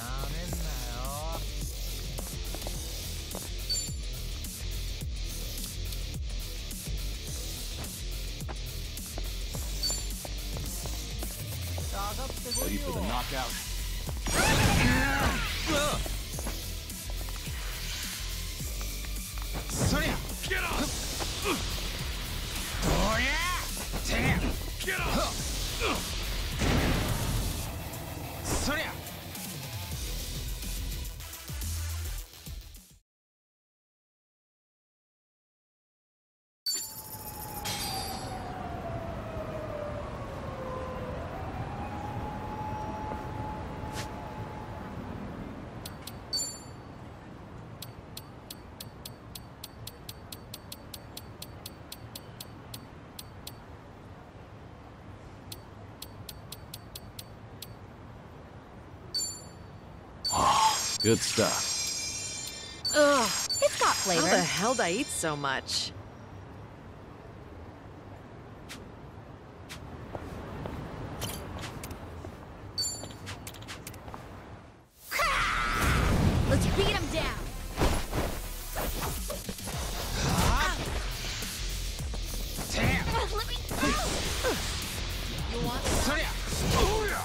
Ready for the knockout. Sonya! Get up! Oh yeah! Damn! Get up! Sonya! Good stuff. Ugh, it's got flavor. How the hell did I eat so much? Let's beat him down. Damn! Let me. You want? Sonya! Oh yeah!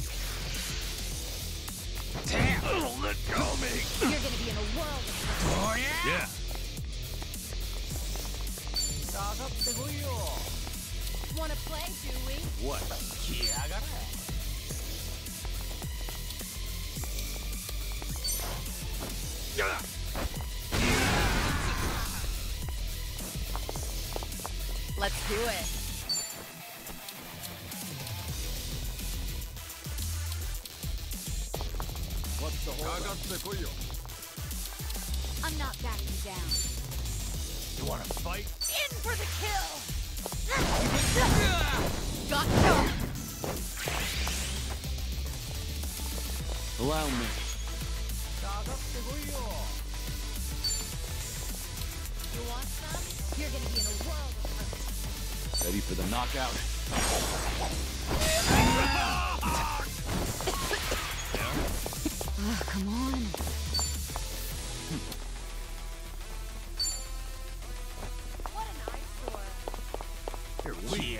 Damn! Oh, let go of me! You're gonna be in a world of hurt. Oh yeah! Yeah. Wanna play, do we? What? Let's do it. What's the hold up? I'm not backing down. You wanna fight? In for the kill. Got you. Allow me. You want some? You're gonna be in a world of hurt. Ready for the knockout? Oh, come on. What an eyesore. You're weak.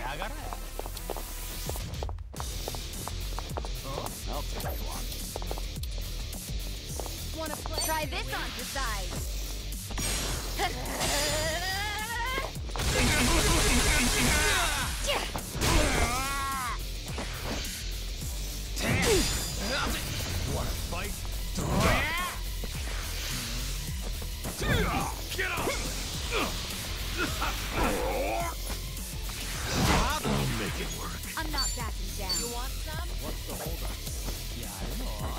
I'll take you on. Wanna play? Try this on for size. Wanna fight? Get up! I'll make it work. I'm not backing down. You want some? What's the hold up? Yeah, I know.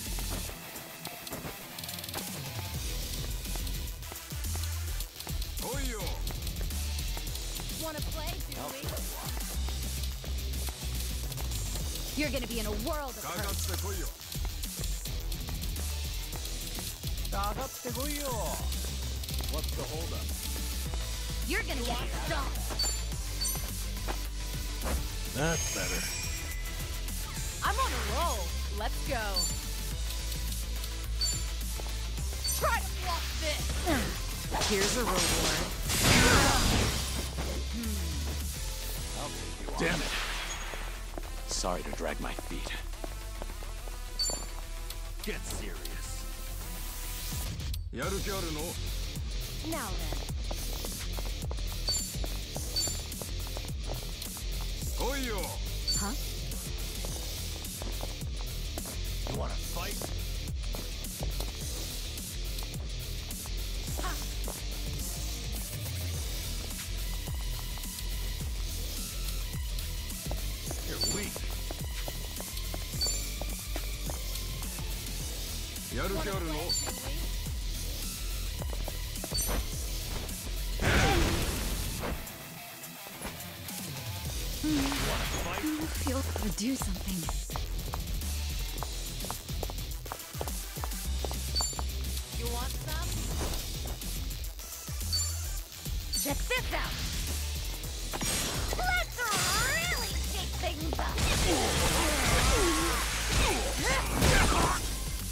Wanna play, do we? You're gonna be in a world of hurt. What's the hold up? You're gonna get stomped. That's better. I'm on a roll. Let's go. Try to block this. Here's a reward. I'll take you on. Damn it. Sorry to drag my feet. Get serious. Now then. Huh? You wanna fight? You're weak. I feel to do something. You want some? Check this out. Let's really shake things up.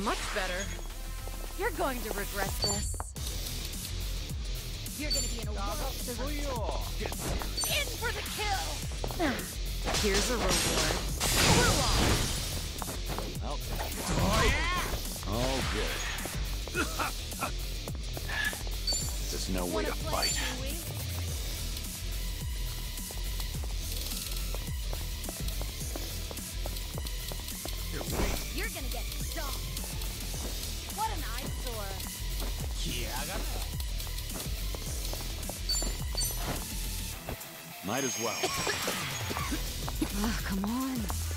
much better. You're going to regret this. You're gonna be in a world of hurt. Get serious. In for the kill! Here's a reward. I'll take you. All good. There's no way Wanna to play, fight. do we? You're gonna get stomped. What an eyesore. Might as well. Oh, come on.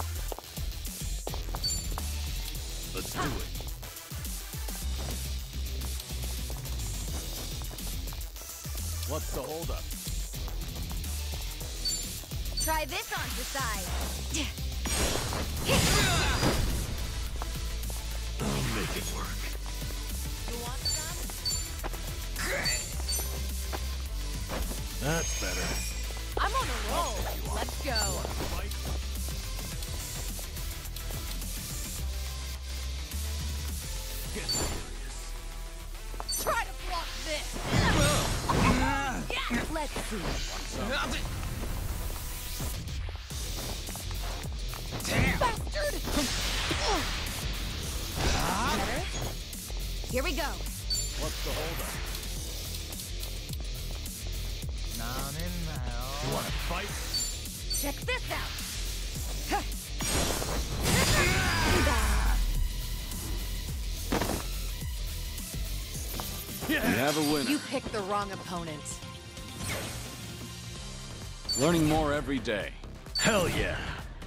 Let's do it. What's the holdup? Try this on your side. I'll make it work. You want some? That's better. I'm on a roll. Let's go. Fight? Get serious. Try to block this. Yeah, let's see. Bastard! Better? Here we go. What's the holdup? You wanna fight? Check this out. You have a winner. You picked the wrong opponent. Learning more every day. Hell yeah.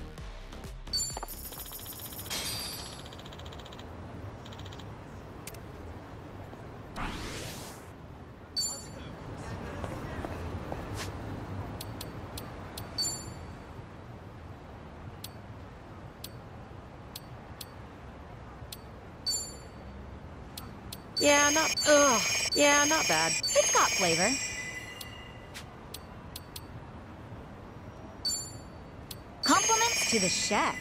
Yeah, not bad. It's got flavor. Compliments to the chef.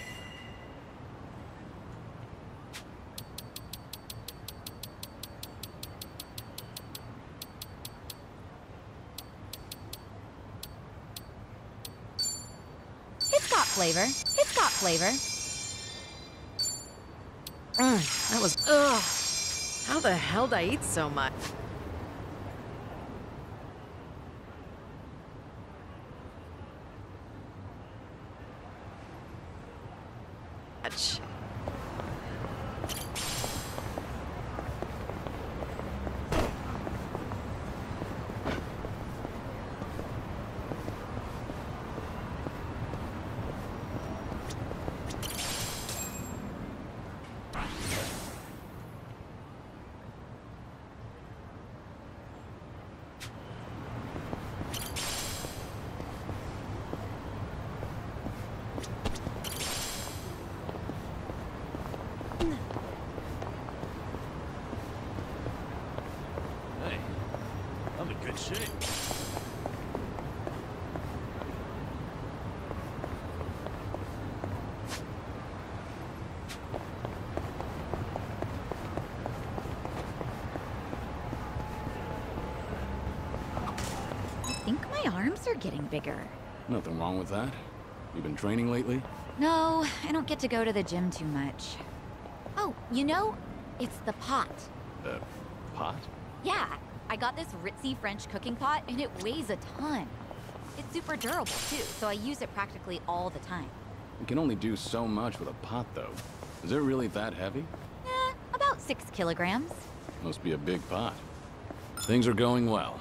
It's got flavor. It's got flavor. That was How the hell did I eat so much? Hey, I'm in good shape. I think my arms are getting bigger. Nothing wrong with that. You been training lately? No, I don't get to go to the gym too much. Oh, you know, it's the pot. The pot? Yeah, I got this ritzy French cooking pot and it weighs a ton. It's super durable too, so I use it practically all the time. You can only do so much with a pot, though. Is it really that heavy? About 6 kilograms. Must be a big pot. Things are going well.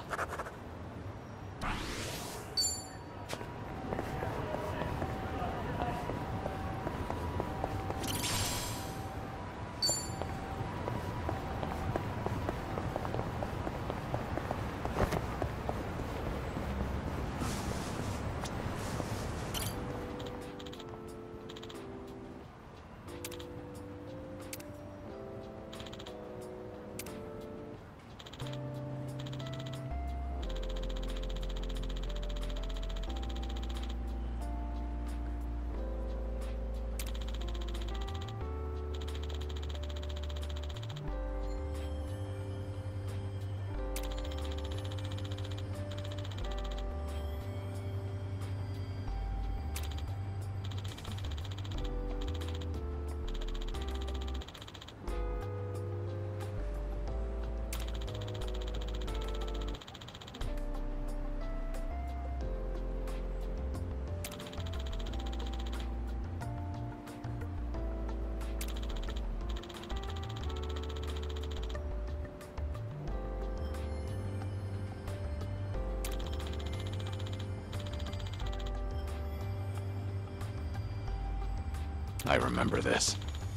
I remember this.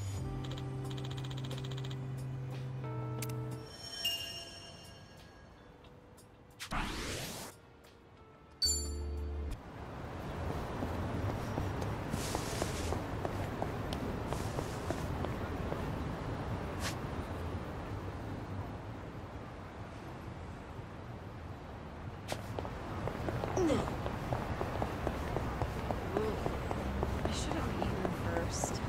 I should have eaten first.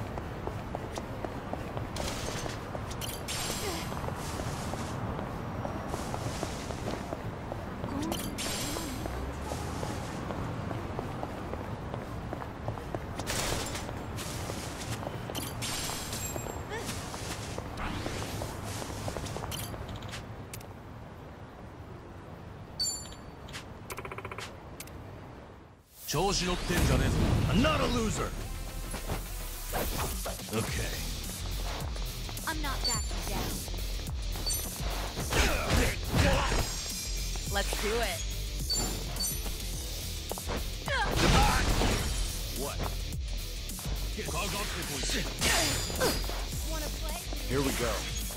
I'm not a loser. Okay. I'm not backing down. Let's do it. What? Wanna play? Here we go.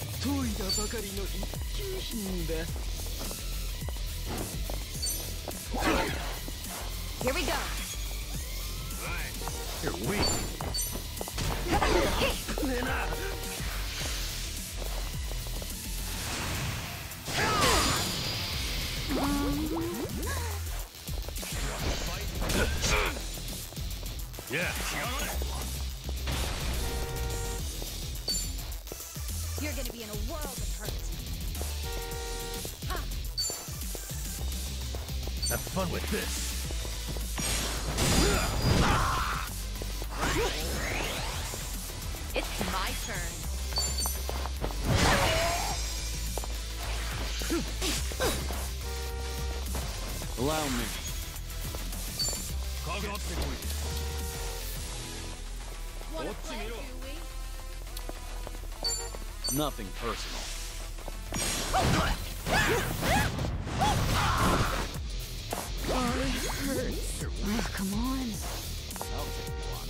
Here we go. You're weak. Yeah. You're gonna be in a world of hurt. Have fun with this. It's my turn. Allow me. Wanna play, do we? Nothing personal. Oh, come on. I'll take you on.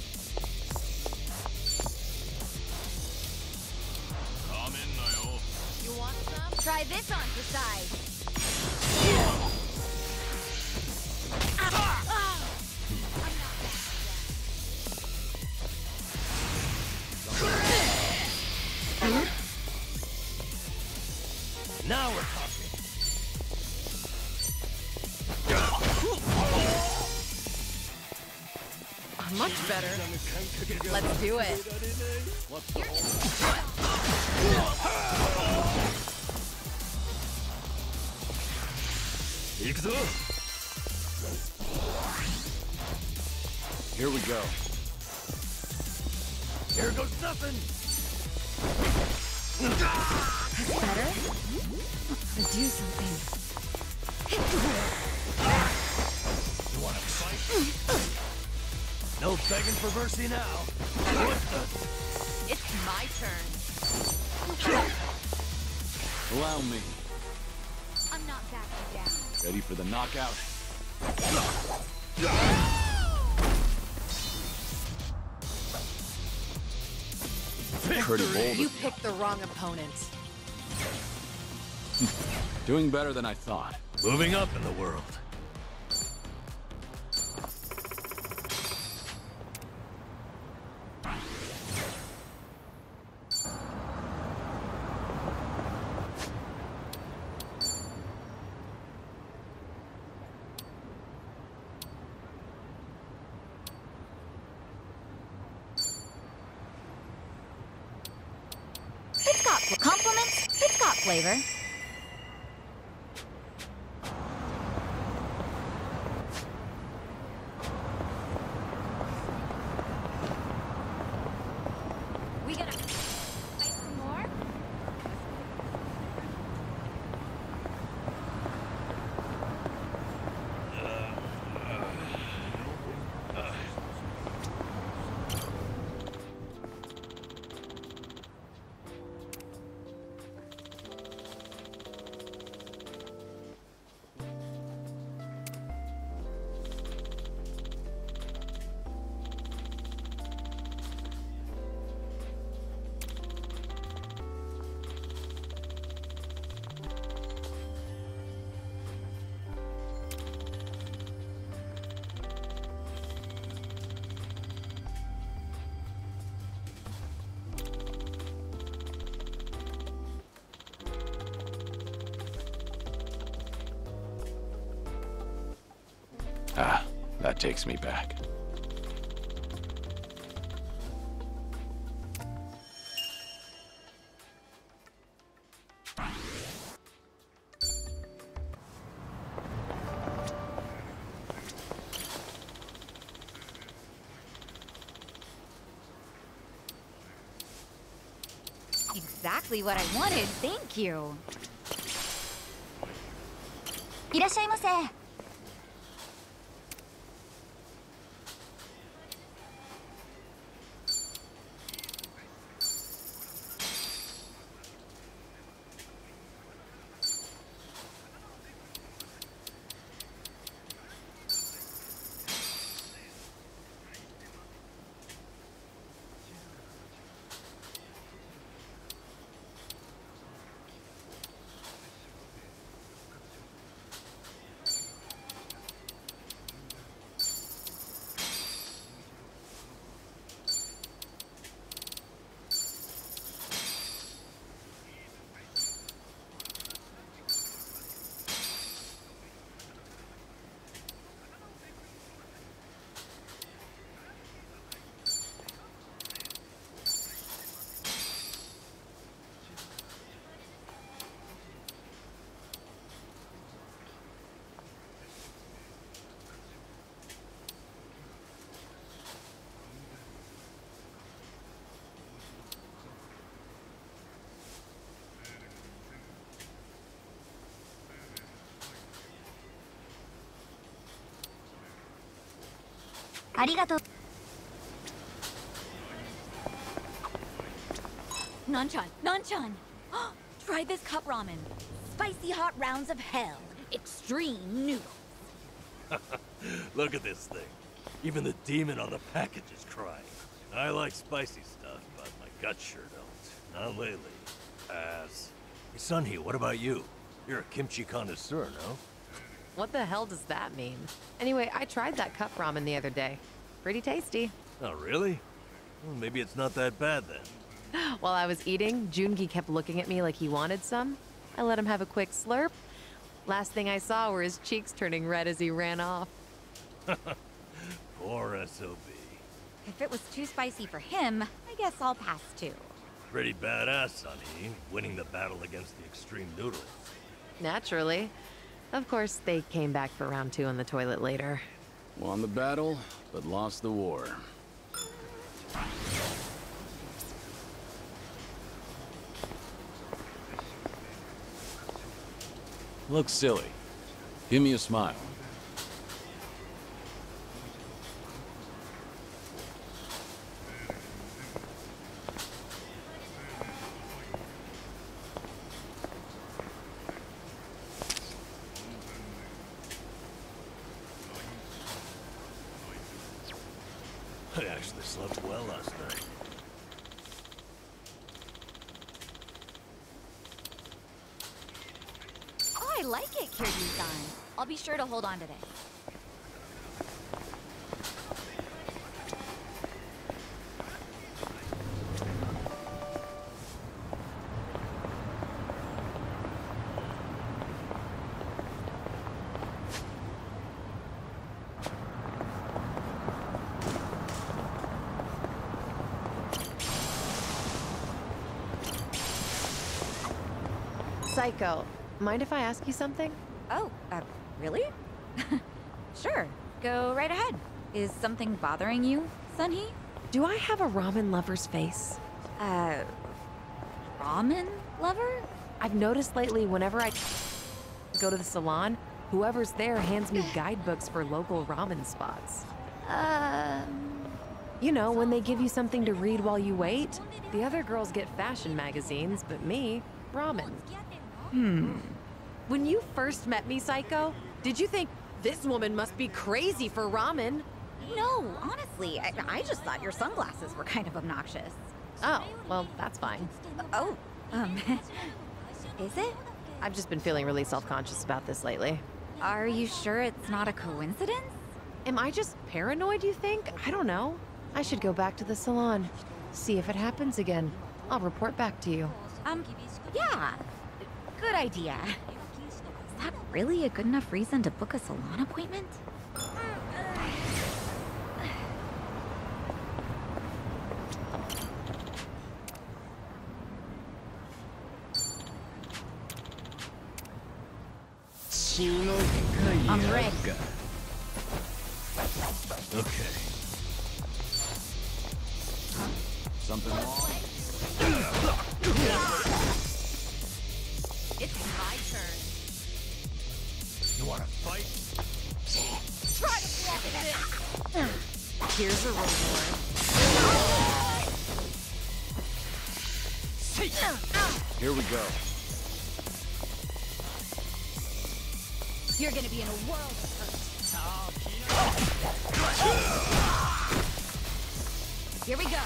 You want some? Try this on for size. I'm not backing Now we're talking. Much better. Let's do it. Here we go. Here goes nothing. Better? Do something. You want to fight? No begging for mercy now. It's my turn. Allow me. I'm not backing down. Ready for the knockout? Pretty bold. You picked the wrong opponent. Doing better than I thought. Moving up in the world. It's got compliments. It's got flavor. We gonna fight some more? Ah, that takes me back. Exactly what I wanted. Thank you. いらっしゃいませ。ありがとう。Nanchan, Nanchan! Try this cup ramen. Spicy hot rounds of hell. Extreme noodles. Look at this thing. Even the demon on the package is crying. I like spicy stuff, but my guts sure don't. Not lately. Pass. Hey, Sunhee, what about you? You're a kimchi connoisseur, no? What the hell does that mean? Anyway, I tried that cup ramen the other day. Pretty tasty. Oh, really? Well, maybe it's not that bad then. While I was eating, Jungi kept looking at me like he wanted some. I let him have a quick slurp. Last thing I saw were his cheeks turning red as he ran off. Poor SOB. If it was too spicy for him, I guess I'll pass too. Pretty badass, Sunhee, winning the battle against the extreme noodles. Naturally. Of course, they came back for round 2 in the toilet later. Won the battle, but lost the war. Looks silly. Give me a smile. I actually slept well last night. Oh, I like it, Kiryu-san. I'll be sure to hold on to this. Psycho, mind if I ask you something? Oh, really? Sure, go right ahead. Is something bothering you, Sunhee? Do I have a ramen lover's face? Ramen lover? I've noticed lately whenever I go to the salon, whoever's there hands me guidebooks for local ramen spots. You know, when they give you something to read while you wait. The other girls get fashion magazines, but me, ramen. When you first met me, Psycho, did you think this woman must be crazy for ramen? No, honestly, I just thought your sunglasses were kind of obnoxious. Oh, well, that's fine. Oh, is it? I've just been feeling really self-conscious about this lately. Are you sure it's not a coincidence? Am I just paranoid, you think? I don't know. I should go back to the salon. See if it happens again. I'll report back to you. Yeah. Good idea. that really a good enough reason to book a salon appointment? I'm ready. Okay. Something wrong? It's my turn. You wanna fight? Try to block this. Here's a reward. Here we go. You're gonna be in a world of hurt. Here we go.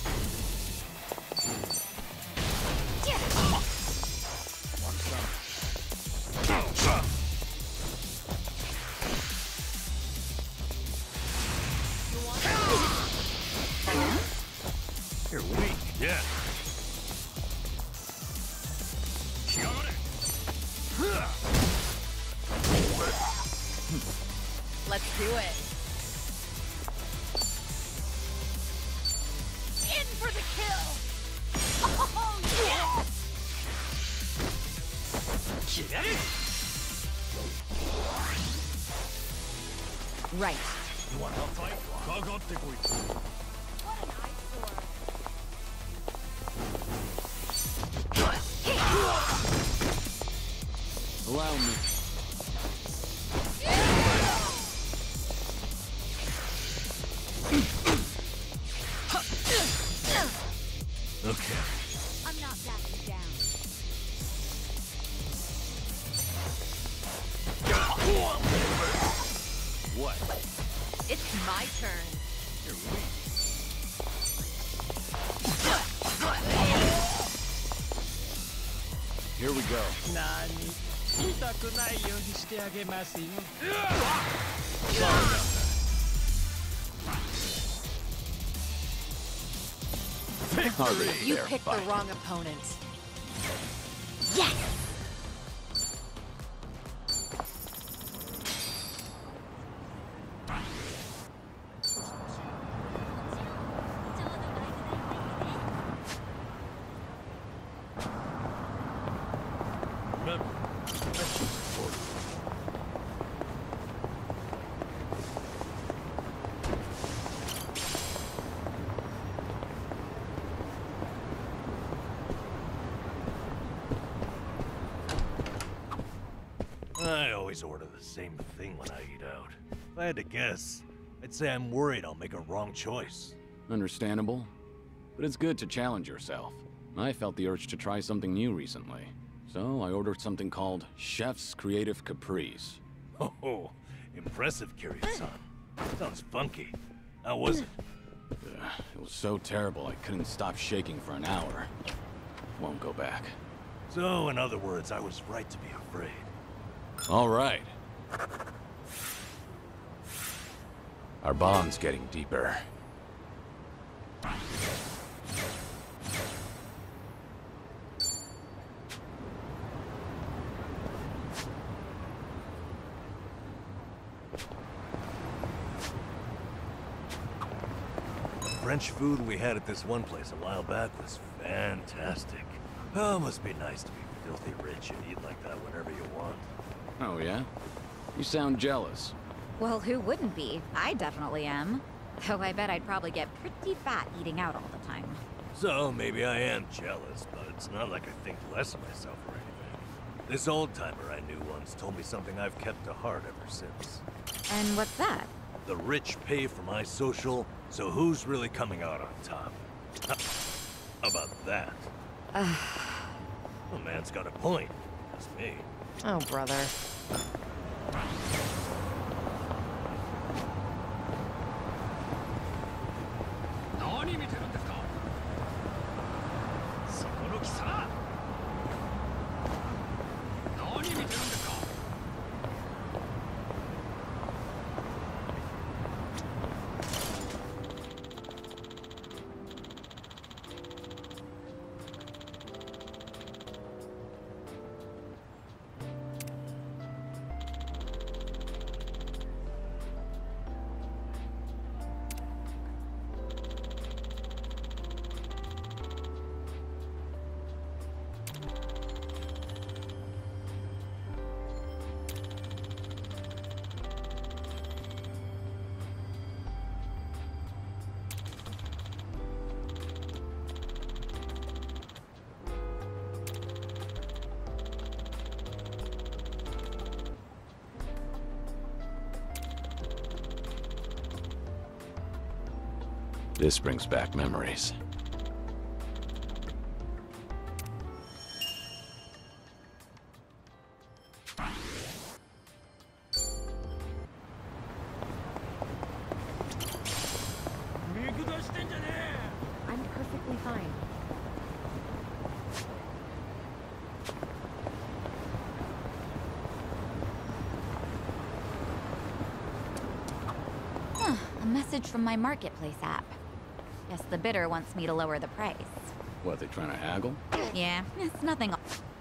You're weak. Yeah. Let's do it. In for the kill. Oh, yes! Right. You wanna fight? What What an eyesore. Allow me. Okay. I'm not backing down. What? It's my turn. You're weak. Here we go. 何痛くないようにしてあげますよ。 Hardly a You fair picked fight. the wrong opponent. Yes! Remember, I should support you. I always order the same thing when I eat out. If I had to guess, I'd say I'm worried I'll make a wrong choice. Understandable. But it's good to challenge yourself. I felt the urge to try something new recently. So I ordered something called Chef's Creative Caprice. Oh, impressive, Kiryu-san. Sounds funky. How was it? It was so terrible I couldn't stop shaking for an hour. Won't go back. So, in other words, I was right to be afraid. All right. Our bond's getting deeper. French food we had at this one place a while back was fantastic. Oh, must be nice to be filthy rich and eat like that whenever you want. Oh, yeah? You sound jealous. Well, who wouldn't be? I definitely am. Though I bet I'd probably get pretty fat eating out all the time. So, maybe I am jealous, but it's not like I think less of myself or anything. This old-timer I knew once told me something I've kept to heart ever since. And what's that? The rich pay for my social, so who's really coming out on top? How about that? The man's got a point. That's me. Oh, brother. This brings back memories. I'm perfectly fine. Huh, a message from my marketplace app. Guess the bidder wants me to lower the price. What, they trying to haggle? Yeah, it's nothing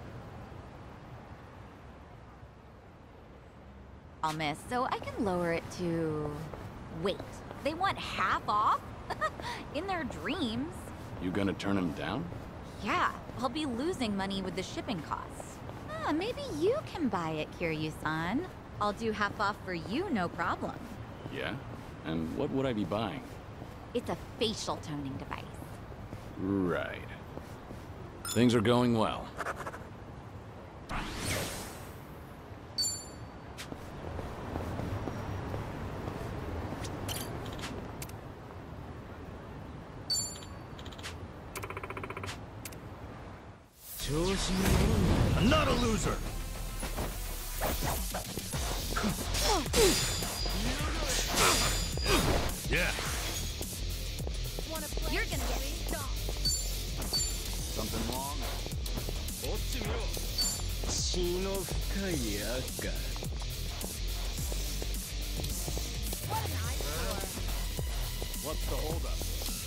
I'll miss, so I can lower it to... Wait, they want half off? In their dreams. You gonna turn him down? Yeah, I'll be losing money with the shipping costs. Ah, maybe you can buy it, Kiryu-san. I'll do half off for you, no problem. Yeah? And what would I be buying? It's a facial toning device. Right. Things are going well. I'm not a loser! Yeah. You're gonna get stomped. Something wrong? こっち見ろ血の深い赤 What's the holdup?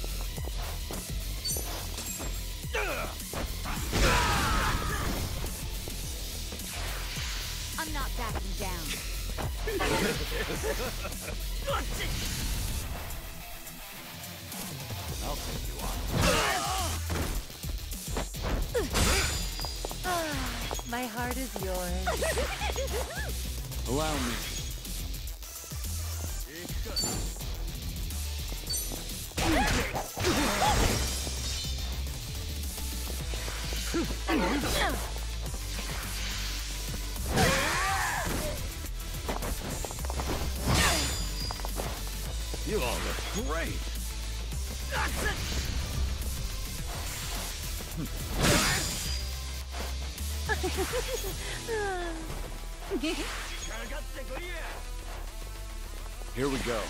I'm not backing down. I'll take you on. My heart is yours. Allow me. You all look great! Here we go.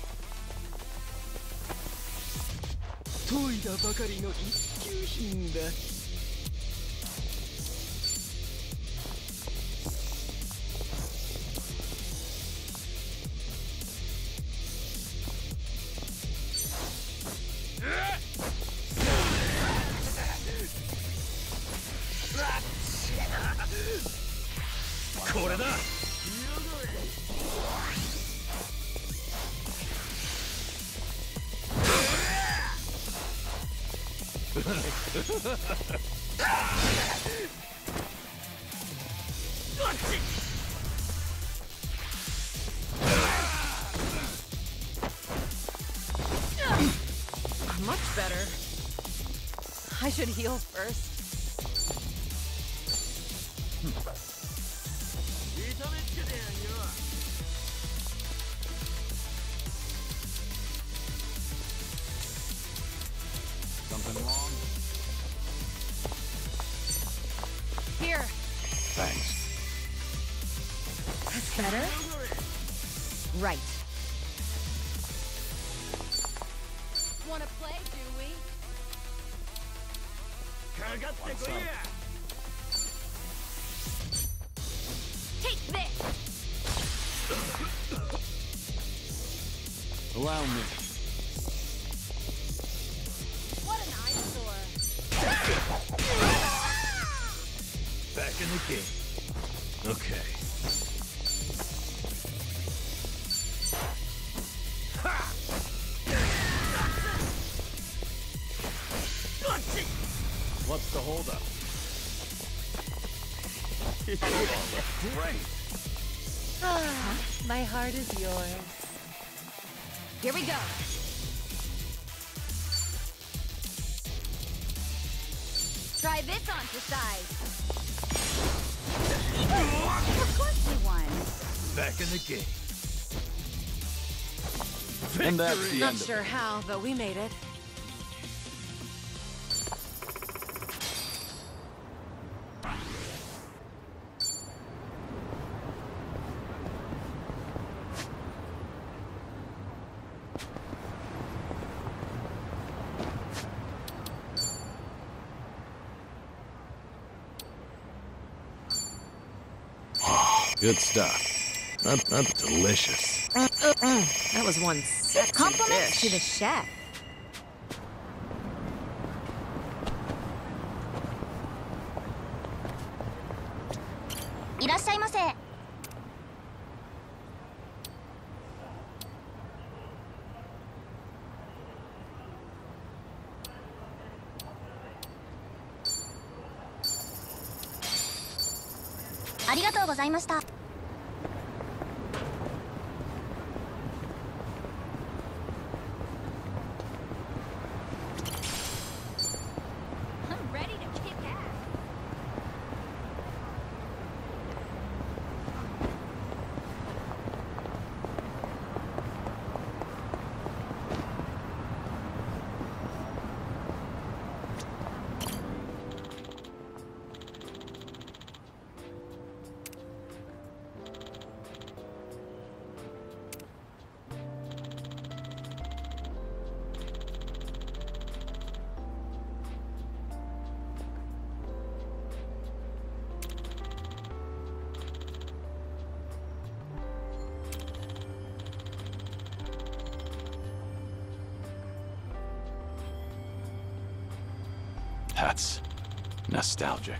研いだばかりの一級品だこれだ Much better. I should heal first. Something wrong? Here. Thanks. That's better? Right. Wanna play, do we? Take this! Allow me. What an eyesore. Back in the game. Okay. What's the holdup? You all look great. My heart is yours. Here we go. Try this on for size. Of course we won. Back in the game. And that's the Not end of sure it. how, but we made it. Good stuff. That's delicious. That was one sexy Compliments to the dish. chef. I'm ready to kick ass. That's nostalgic.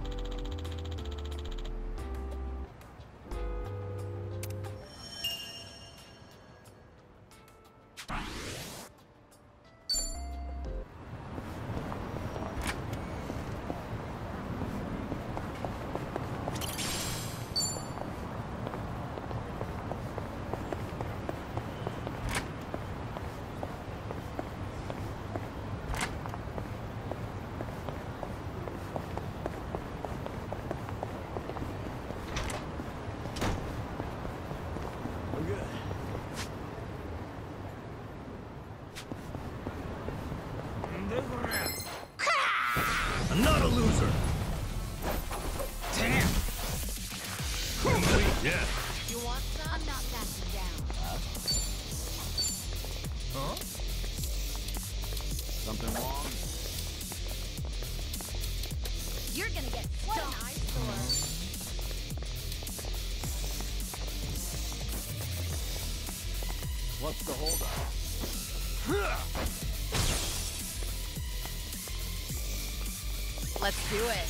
I'm not a loser. Damn! Yeah. You want some? I'm not backing down. Something wrong? You're gonna get stumped. What's the holdup? Let's do it.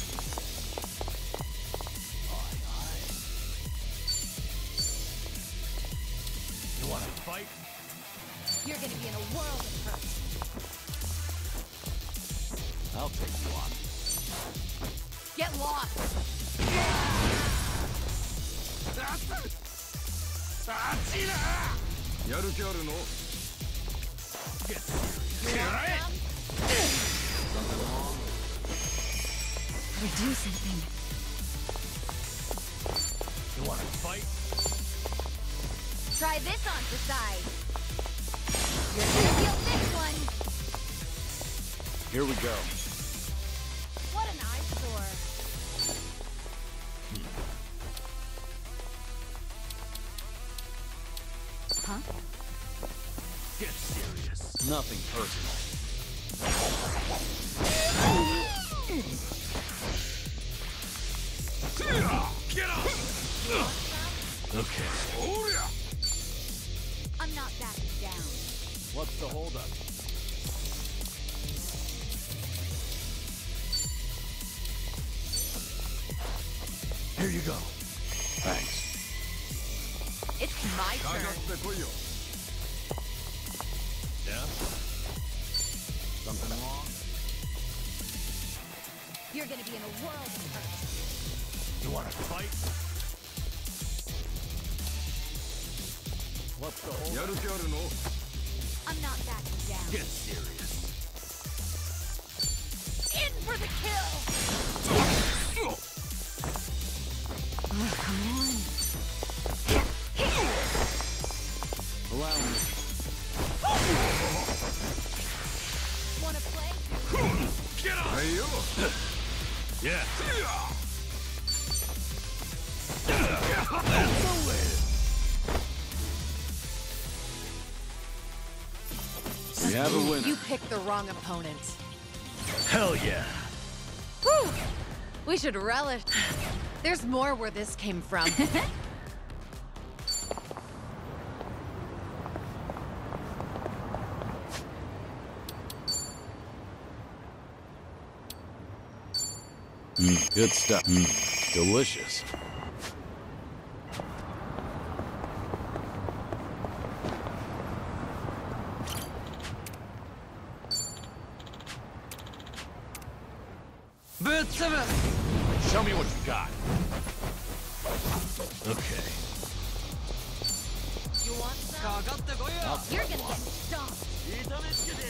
You want to fight? You're gonna be in a world of hurt. I'll take you on. Get lost. Gotta do something. You want to fight? Try this on for size. You're gonna feel this one. Here we go. What an eyesore. Huh? Get serious. Nothing personal. Get up! Okay. I'm not backing down. What's the holdup? Here you go. Thanks. It's my turn. Yeah? Something wrong? You're gonna be in a world of hurt. You want to fight? What's the holdup? I'm not backing down. Get serious. In for the kill! Oh, come on. Allow me. Yeah. We have a winner. You picked the wrong opponent. Hell yeah. Whew! We should relish. There's more where this came from. Good stuff. Delicious. Show me what you got. Okay. You want some? You're gonna get stomped.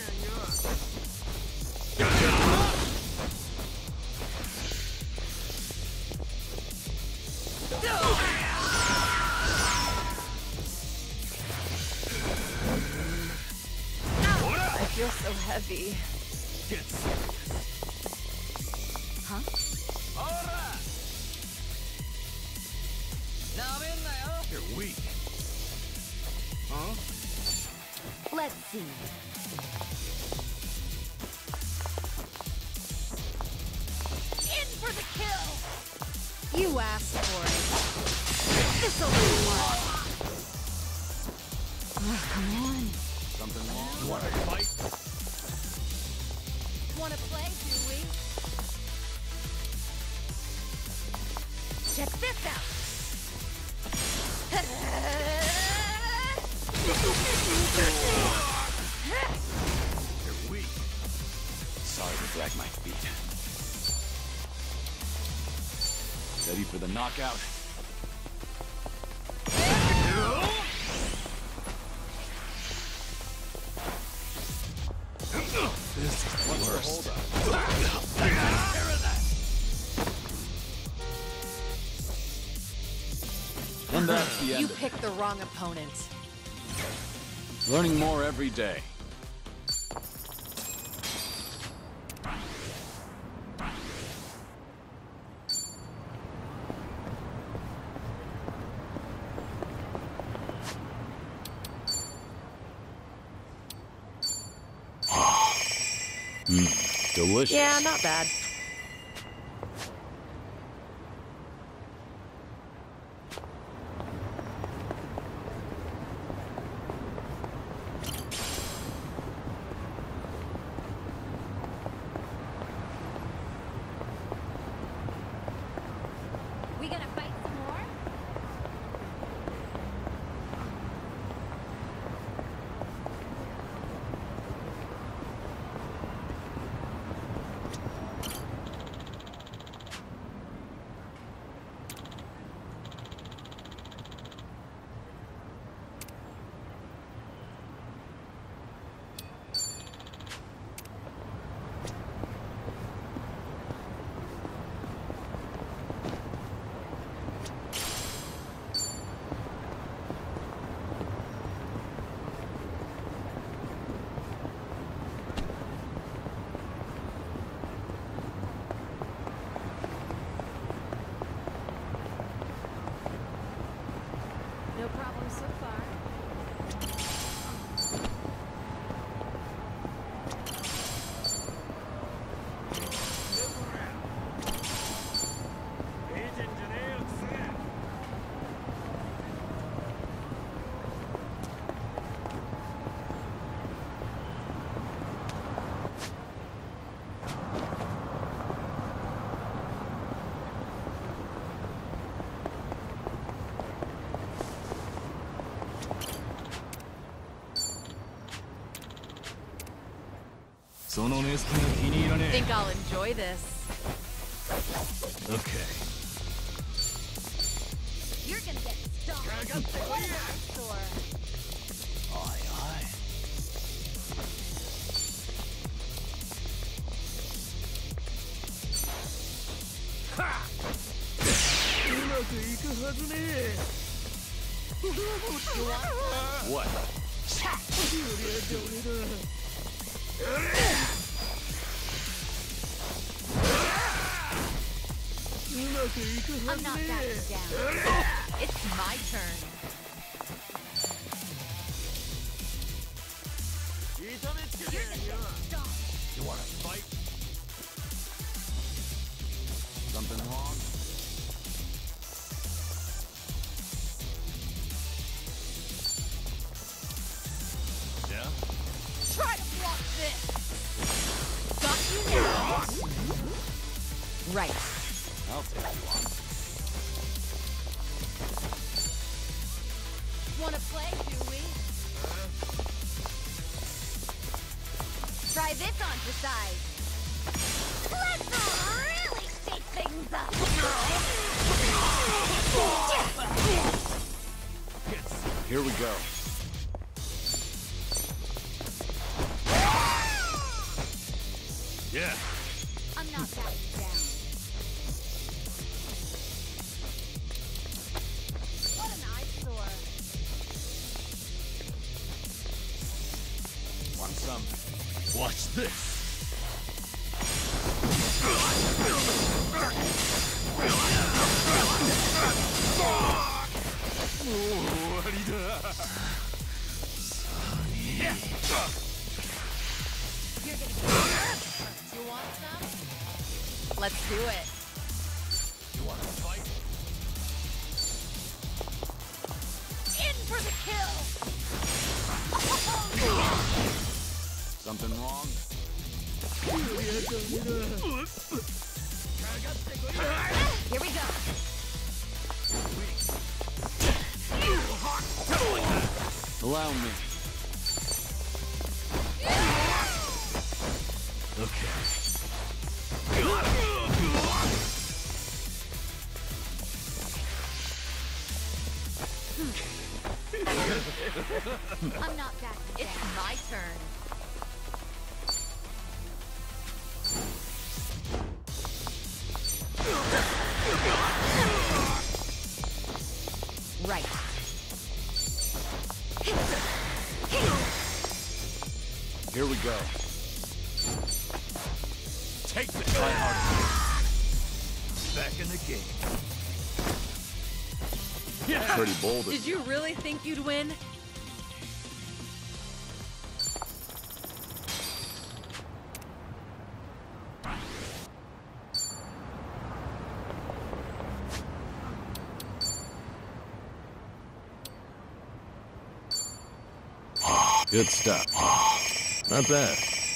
I feel so heavy. You're weak. Let's see. In for the kill! You asked for it. This'll be fun. Oh, come on. Something wrong? You want to fight? Wanna play, do we? Check this out. You're weak. Sorry to drag my feet. Ready for the knockout? This is the worst. And that's the end You of it. picked the wrong opponent. Learning more every day. Delicious. Yeah, not bad. We gonna fight some more? No problem so far. Think I'll enjoy this. Okay. You're gonna get stomped. What an eyesore. Aye, aye. What? I'm not backing down. It's my turn. You wanna fight? Something wrong? Yeah? Try to block this. Got you now. Right. I'll take you on. Wanna play, do we? Try this on for size. Let's really shake things up. Here we go. Yeah. I'm not backing down. What an eyesore. Want some? Watch this. You're gonna get hurt. You want some? Let's do it. You wanna fight? In for the kill. Something wrong? Here we go. Allow me. I'm not backing down. It's my turn. Right. Here we go. Take the Try harder. back in the game. Pretty bold. Did you really think you'd win? Good stuff. Not bad.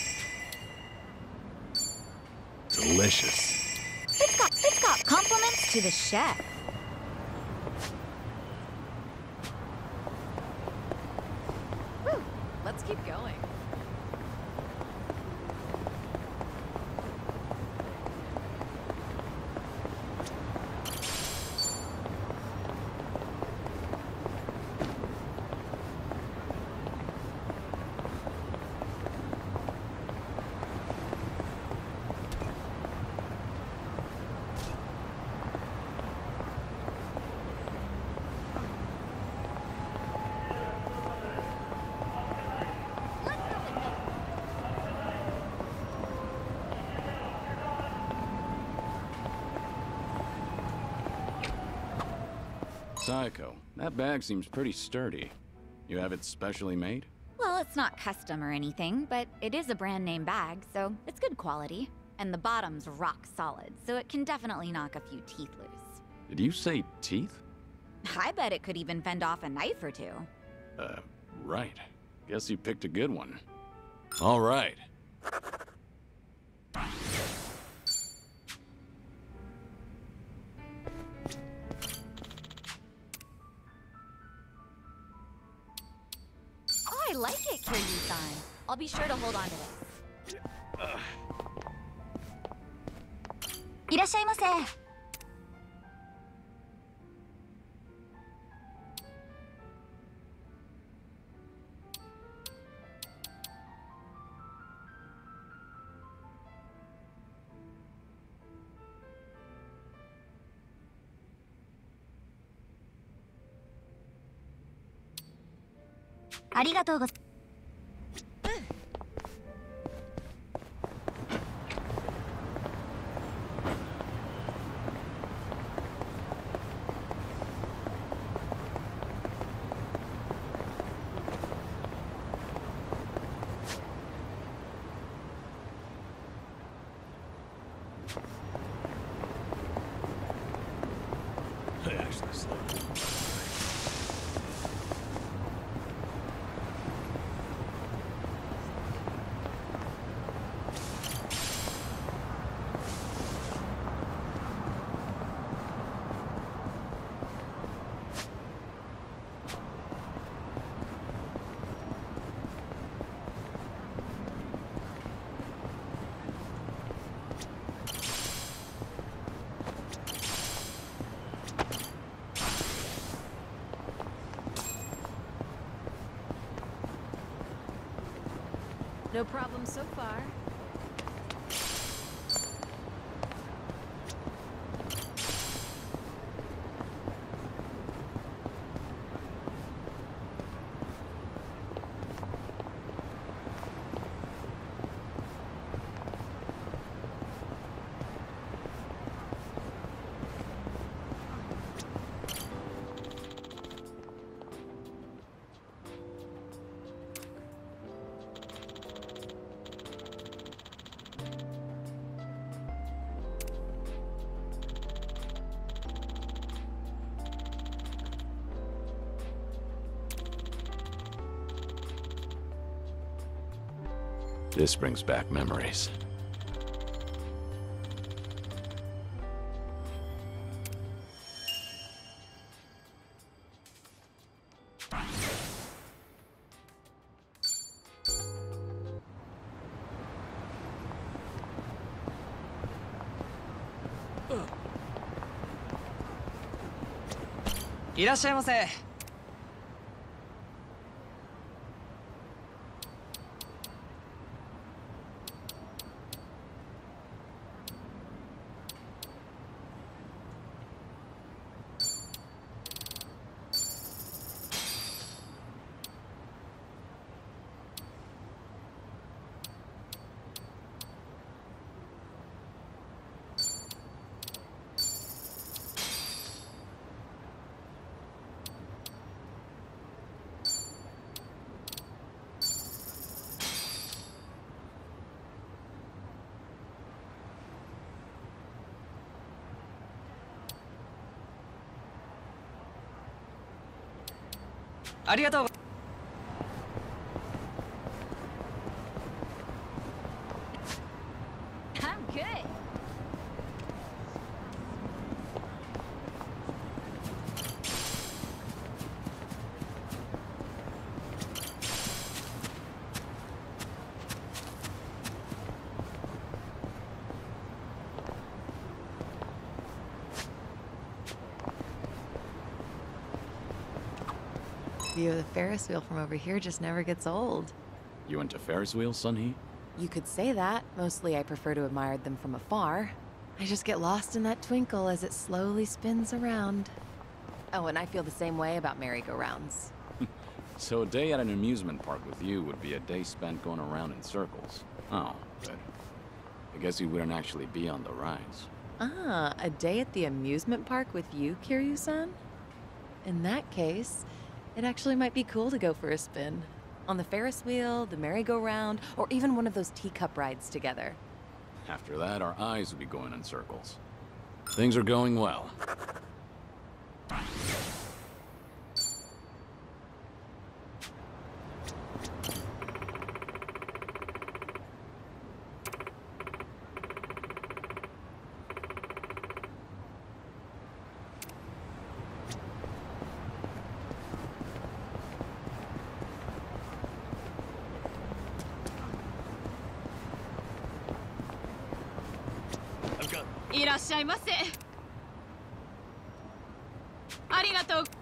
Delicious. It's got compliments to the chef. Woo. Let's keep going. Psycho, that bag seems pretty sturdy. You have it specially made? Well, it's not custom or anything, but it is a brand name bag, so it's good quality. And the bottom's rock solid, so it can definitely knock a few teeth loose. Did you say teeth? I bet it could even fend off a knife or two. Right. Guess you picked a good one. All right. Oh, I like it, Kiryu-san. I'll be sure to hold on to this. いらっしゃいませ。ありがとうございます。 wash this thing. No problem so far. This brings back memories. Irashaimase. ありがとう。 I'm good. View of the Ferris wheel from over here just never gets old. You into Ferris wheels, Sunhee? You could say that. Mostly I prefer to admire them from afar. I just get lost in that twinkle as it slowly spins around. Oh, and I feel the same way about merry-go-rounds. So a day at an amusement park with you would be a day spent going around in circles. Oh, good. I guess you wouldn't actually be on the rides. Ah, a day at the amusement park with you, Kiryu-san? In that case, it actually might be cool to go for a spin. On the Ferris wheel, the merry-go-round, or even one of those teacup rides together. After that, our eyes would be going in circles. Things are going well. I've got いらっしゃいませ。ありがとう。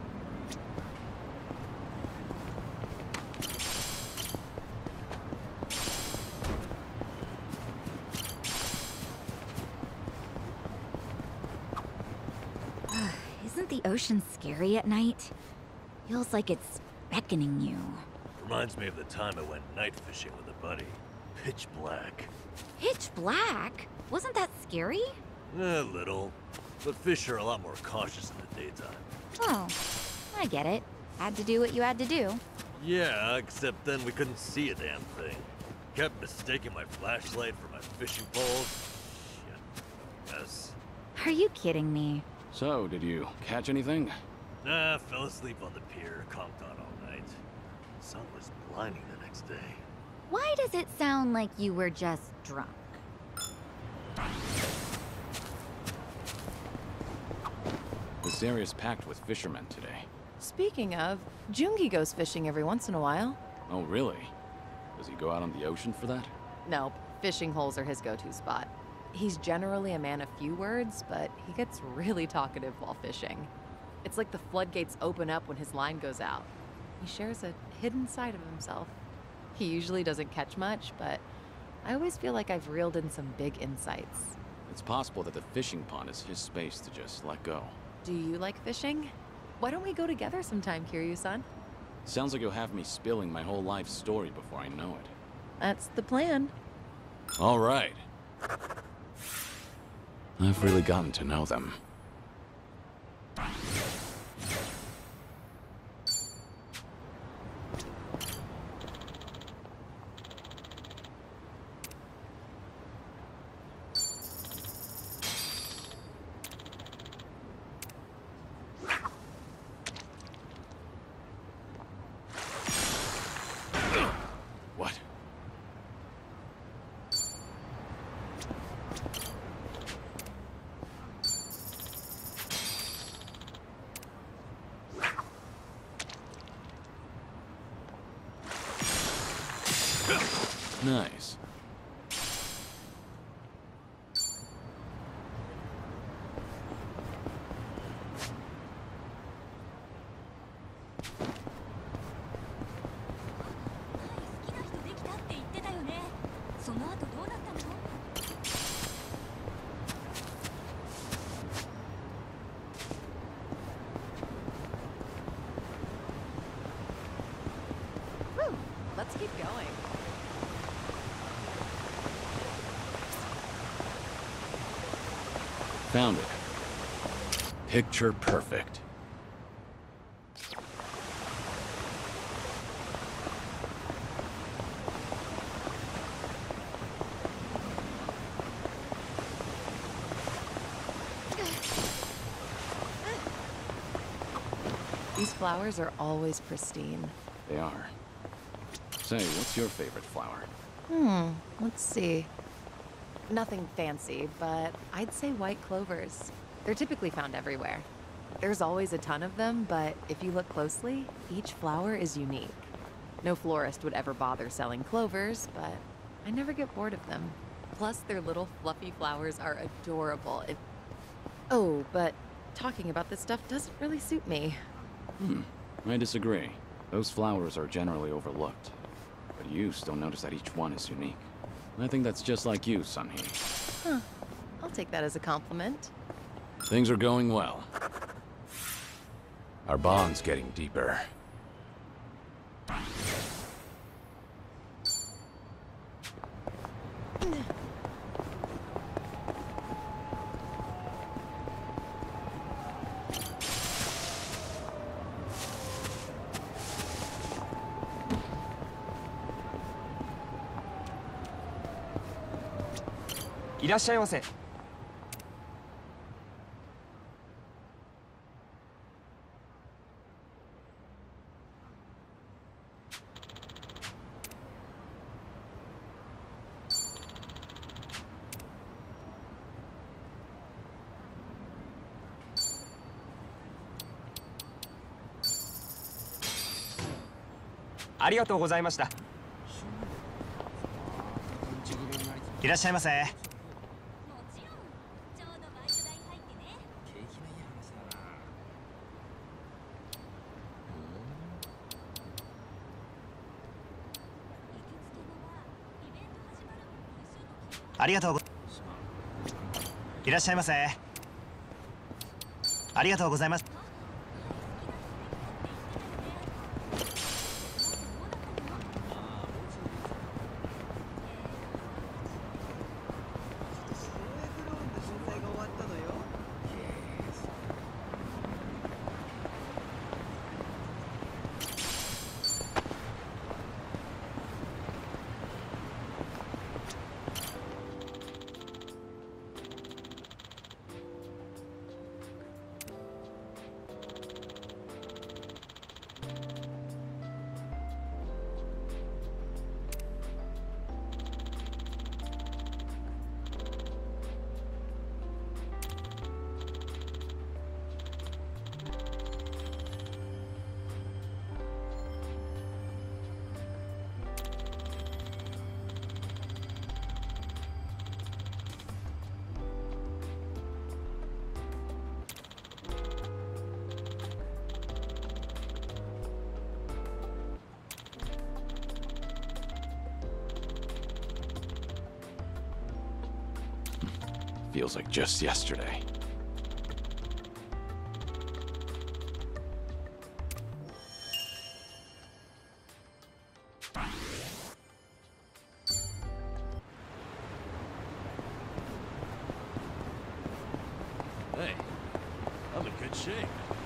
Isn't the ocean scary at night? Feels like it's beckoning you. reminds me of the time I went night fishing with a buddy. Pitch black. Pitch black? Wasn't that scary? A little. But fish are a lot more cautious in the daytime. Oh, I get it. Had to do what you had to do. Yeah, except then we couldn't see a damn thing. Kept mistaking my flashlight for my fishing pole. Shit. Mess. Are you kidding me? So, did you catch anything? Nah, fell asleep on the pier, conked on all night. The sun was blinding the next day. Why does it sound like you were just drunk? This area's packed with fishermen today. Speaking of, Jungi goes fishing every once in a while. Oh, really? Does he go out on the ocean for that? Nope, fishing holes are his go-to spot. He's generally a man of few words, but he gets really talkative while fishing. It's like the floodgates open up when his line goes out. He shares a hidden side of himself. He usually doesn't catch much, but I always feel like I've reeled in some big insights. It's possible that the fishing pond is his space to just let go. Do you like fishing? Why don't we go together sometime, Kiryu-san? Sounds like you'll have me spilling my whole life story before I know it. That's the plan. All right. I've really gotten to know them. What? Nice. Whew, let's keep going. Found it. Picture perfect. These flowers are always pristine. They are. Say, what's your favorite flower? Let's see. Nothing fancy, but I'd say white clovers. They're typically found everywhere. There's always a ton of them, but if you look closely, each flower is unique. No florist would ever bother selling clovers, but I never get bored of them. Plus, their little fluffy flowers are adorable. Oh, but talking about this stuff doesn't really suit me. I disagree. Those flowers are generally overlooked. But you still notice that each one is unique. I think that's just like you, Sunhee. Huh. I'll take that as a compliment. Things are going well. Our bond's getting deeper. いらっしゃいませ。ありがとうございました。いらっしゃいませ。ありがとうごいらっしゃいませ。ありがとうございます。 Feels like just yesterday. Hey, I'm in good shape.